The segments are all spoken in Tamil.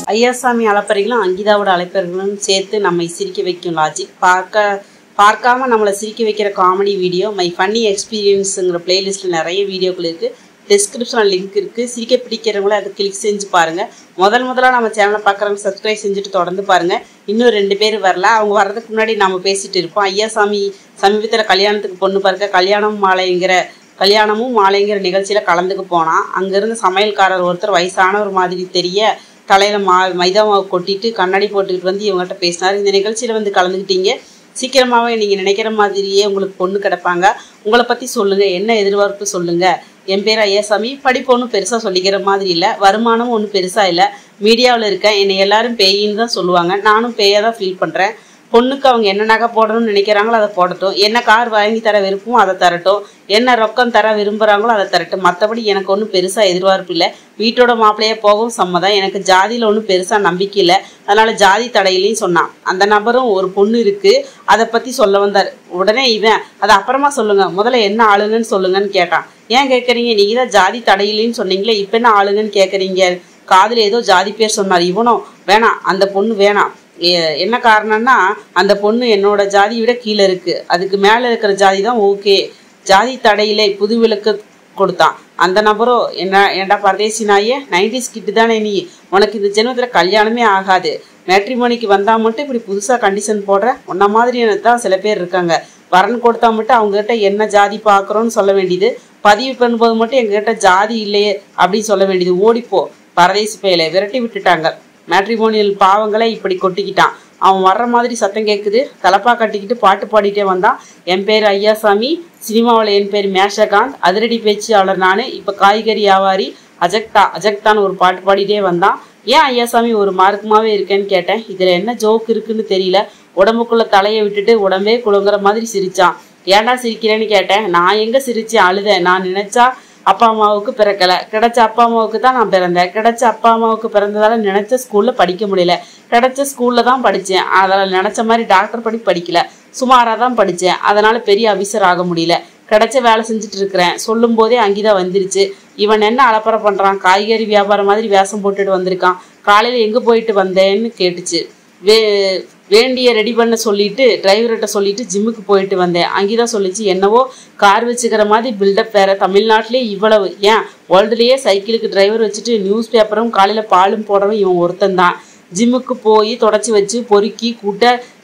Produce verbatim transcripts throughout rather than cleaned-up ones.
ஐயாசாமி அலப்பறைகளும் அங்கிதாவோட அழைப்பர்களும் சேர்த்து நம்மை சிரிக்க வைக்கும் லாஜிக். பார்க்க பார்க்காம நம்மளை சிரிக்க வைக்கிற காமெடி வீடியோ மை ஃபன்னி எக்ஸ்பீரியன்ஸுங்கிற பிளேலிஸ்ட்டில் நிறைய வீடியோக்கள் இருக்குது. டிஸ்கிரிப்ஷனில் லிங்க் இருக்குது. சிரிக்க பிடிக்கிறவங்கள அதை கிளிக் செஞ்சு பாருங்கள். முதல் முதலாக நம்ம சேனலை பார்க்குறவங்க சப்ஸ்கிரைப் செஞ்சுட்டு தொடர்ந்து பாருங்கள். இன்னும் ரெண்டு பேர் வரல. அவங்க வர்றதுக்கு முன்னாடி நம்ம பேசிகிட்டு இருப்போம். ஐயாசாமி சமீபத்தில் கல்யாணத்துக்கு பொண்ணு பார்க்க கல்யாணம் மாலைங்கிற கல்யாணமும் மாலைங்கிற நிகழ்ச்சியில் கலந்துக்கு போனான். அங்கேருந்து சமையல்காரர் ஒருத்தர் வயசானவர் மாதிரி தெரிய தலையில் மா மைதா மாவு கொட்டிட்டு கண்ணாடி போட்டுக்கிட்டு வந்து இவங்ககிட்ட பேசினார். இந்த நிகழ்ச்சியில் வந்து கலந்துக்கிட்டீங்க, சீக்கிரமாகவே நீங்கள் நினைக்கிற மாதிரியே உங்களுக்கு பொண்ணு கிடப்பாங்க. உங்களை பற்றி சொல்லுங்கள், என்ன எதிர்பார்ப்பு சொல்லுங்கள். என் பேர் ஐயாசாமி. படிப்பு ஒன்றும் பெருசாக சொல்லிக்கிற மாதிரி இல்லை, வருமானமும் ஒன்றும் பெருசாக இல்லை, மீடியாவில் இருக்கேன். என்னை எல்லாரும் பேயின்னு தான் சொல்லுவாங்க. நானும் பேயாக தான் ஃபீல் பண்ணுறேன். பொண்ணுக்கு அவங்க என்ன நகை போடணும்னு நினைக்கிறாங்களோ அதை போடட்டும், என்ன கார் வாங்கி தர விருப்பமோ அதை தரட்டும், என்ன ரொக்கம் தர விரும்புகிறாங்களோ அதை தரட்டும். மற்றபடி எனக்கு ஒன்றும் பெருசாக எதிர்பார்ப்பு இல்லை. வீட்டோட மாப்பிள்ளையே போகவும் சம்மதம். எனக்கு ஜாதியில் ஒன்றும் பெருசாக நம்பிக்கை இல்லை, அதனால் ஜாதி தடையிலையும் சொன்னான். அந்த நபரும் ஒரு பொண்ணு இருக்குது, அதை பற்றி சொல்ல வந்தார். உடனே இவன் அதை அப்புறமா சொல்லுங்கள், முதல்ல என்ன ஆளுங்கன்னு சொல்லுங்கன்னு கேட்டான். ஏன் கேட்குறீங்க, நீங்கள் தான் ஜாதி தடையிலைன்னு சொன்னீங்களே, இப்போ என்ன ஆளுங்கன்னு கேட்குறீங்க? காதில் ஏதோ ஜாதி பேர் சொன்னார். இவனும் வேணாம், அந்த பொண்ணு வேணாம். என்ன காரணம்னா அந்த பொண்ணு என்னோட ஜாதியை விட கீழே இருக்குது, அதுக்கு மேலே இருக்கிற ஜாதி தான் ஓகே, ஜாதி தடையிலே புது விளக்கு கொடுத்தான். அந்த நபரோ என்ன ஏண்டா பரதேசி நாயே, நைன்டிஸ் கிட்டு தானே நீ, உனக்கு இந்த ஜென்மத்தில் கல்யாணமே ஆகாது, மேட்ரிமோனிக்கு வந்தால் மட்டும் இப்படி புதுசாக கண்டிஷன் போடுற, உன்ன மாதிரி தான் சில பேர் இருக்காங்க. வரன் கொடுத்தா மட்டும் அவங்ககிட்ட என்ன ஜாதி பார்க்குறோன்னு சொல்ல வேண்டியது, பதிவு பண்ணும்போது மட்டும் எங்ககிட்ட ஜாதி இல்லையே அப்படின்னு சொல்ல வேண்டியது. ஓடிப்போ பரதேசி பையில விரட்டி விட்டுட்டாங்க. மேட்ரிமோனியல் பாவங்களை இப்படி கொட்டிக்கிட்டான். அவன் வர்ற மாதிரி சத்தம் கேட்குது. தலப்பா கட்டிக்கிட்டு பாட்டு பாடிட்டே வந்தான். என் பேர் ஐயாசாமி, சினிமாவில் என் பேர் மேஷகாந்த், அதிரடி பேச்சாளர் நான், இப்போ காய்கறி வியாபாரி அஜக்தா அஜக்தான்னு ஒரு பாட்டு பாடிட்டே வந்தான். ஏன் ஐயாசாமி ஒரு மார்க்கமாகவே இருக்கேன்னு கேட்டேன். இதில் என்ன ஜோக் இருக்குன்னு தெரியல. உடம்புக்குள்ளே தலையை விட்டுட்டு உடம்பே குழுங்குற மாதிரி சிரித்தான். ஏன்டா சிரிக்கிறேன்னு கேட்டேன். நான் எங்கே சிரிச்சேன், அழுதேன். நான் நினச்சா அப்பா அம்மாவுக்கு பிறக்கலை, கிடைச்ச அப்பா அம்மாவுக்கு தான் நான் பிறந்தேன். கிடைச்ச அப்பா அம்மாவுக்கு பிறந்ததால நினச்ச ஸ்கூலில் படிக்க முடியல, கிடைச்ச ஸ்கூலில் தான் படித்தேன். அதில் நினச்ச மாதிரி டாக்டர் படி படிக்கல, சுமாராக தான் படித்தேன். அதனால் பெரிய ஆஃபீஸர் ஆக முடியல. கிடைச்ச வேலை செஞ்சுட்டு இருக்கிறேன். சொல்லும் போதே அங்கேதான் வந்துருச்சு. இவன் என்ன அலப்பறை பண்ணுறான், காய்கறி வியாபாரம் மாதிரி வேஷம் போட்டுட்டு வந்திருக்கான். காலையில் எங்கே போயிட்டு வந்தேன்னு கேட்டுச்சு. வே வேண்டிய ரெடி பண்ண சொல்லிட்டு டிரைவர்கிட்ட சொல்லிட்டு ஜிம்முக்கு போயிட்டு வந்தேன். அங்கேதான் சொல்லிச்சு, என்னவோ கார் வச்சுக்கிற மாதிரி பில்டப் வேற, தமிழ்நாட்டிலே இவ்வளவு, ஏன் வேர்ல்டுலேயே சைக்கிளுக்கு டிரைவர் வச்சுட்டு நியூஸ் பேப்பரும் காலையில் பாலும் போடுறவன் இவன் ஒருத்தன் தான். ஜிம்முக்கு போய் தொடச்சி வச்சு பொறுக்கி கூட்ட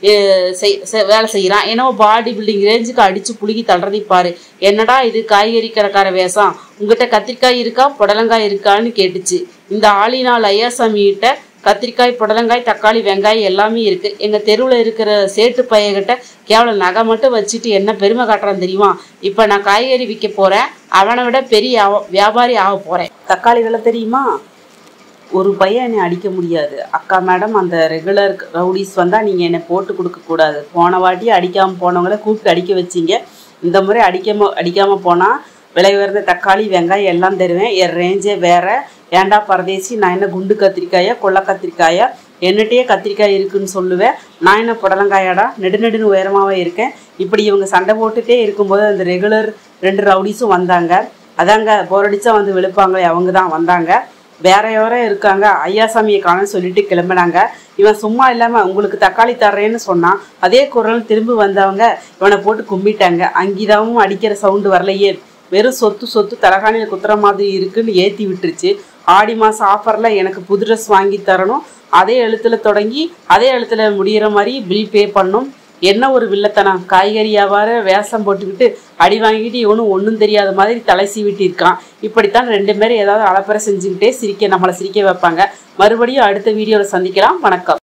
வேலை செய்கிறான். என்னவோ பாடி பில்டிங் ரேஞ்சுக்கு அடித்து புழுகி தள்ளுறதை பாரு. என்னடா இது காய்கறி கடைக்கார வேஷம், உங்ககிட்ட கத்திரிக்காய் இருக்கா புடலங்காய் இருக்கான்னு கேட்டுச்சு. இந்த ஆளினால் ஐயாசாமிகிட்ட கத்திரிக்காய் புடலங்காய் தக்காளி வெங்காயம் எல்லாமே இருக்குது. எங்கள் தெருவில் இருக்கிற சேட்டு பையன்கிட்ட கேவலம் நகை மட்டும் வச்சுட்டு என்ன பெருமை காட்டுறான்னு தெரியுமா? இப்போ நான் காய்கறி விற்க போகிறேன், அவனை விட பெரிய வியாபாரி ஆக போகிறேன். தக்காளி விலை தெரியுமா? ஒரு பையன் என்னை அடிக்க முடியாது. அக்கா மேடம், அந்த ரெகுலர் ரவுடிஸ் வந்தால் நீங்கள் என்னை போட்டு கொடுக்கக்கூடாது. போன வாட்டி அடிக்காமல் போனவங்கள கூப்பிட்டு அடிக்க வச்சிங்க. இந்த முறை அடிக்காம அடிக்காமல் போனால் விலை உயர்ந்த தக்காளி வெங்காயம் எல்லாம் தருவேன். என் ரேஞ்சே வேறு. ஏண்டா பரதேசி, நான் என்ன குண்டு கத்திரிக்காயா கொள்ளை கத்திரிக்காயா, என்னட்டையே கத்திரிக்காய் இருக்குன்னு சொல்லுவேன். நான் என்ன புடலங்காயாடா, நெடு நெடுன்னு உயரமாகவே இருக்கேன். இப்படி இவங்க சண்டை போட்டுகிட்டே இருக்கும்போது அந்த ரெகுலர் ரெண்டு ரவுடிஸும் வந்தாங்க. அதாங்க போரடிச்சா வந்து வெளுப்பாங்களே, அவங்க தான் வந்தாங்க. வேற யாரோ இருக்காங்க, ஐயாசாமியை காணன்னு சொல்லிட்டு கிளம்பினாங்க. இவன் சும்மா இல்லாமல் உங்களுக்கு தக்காளி தர்றேன்னு சொன்னான். அதே குரல் திரும்பி வந்தவங்க இவனை போட்டு கும்பிட்டாங்க. அங்கீதாவும் அடிக்கிற சவுண்டு வரலையே, வெறும் சொத்து சொத்து தலகாணியில் குத்துற மாதிரி இருக்குன்னு ஏற்றி விட்டுருச்சு. ஆடி மாதம் ஆஃபரில் எனக்கு புது ட்ரெஸ் வாங்கி தரணும், அதே எழுத்தில் தொடங்கி அதே எழுத்தில் முடிகிற மாதிரி பில் பே பண்ணும். என்ன ஒரு வில்லத்தனம், காய்கறி வியாபார வேஷம் போட்டுக்கிட்டு அடி வாங்கிட்டு இவனும் ஒன்றும் தெரியாத மாதிரி தலை சீவிட்டு இருக்கான். இப்படித்தான் ரெண்டு பேரும் ஏதாவது அலப்பறை செஞ்சுக்கிட்டே சிரிக்க நம்மளை சிரிக்க வைப்பாங்க. மறுபடியும் அடுத்த வீடியோவில் சந்திக்கலாம். வணக்கம்.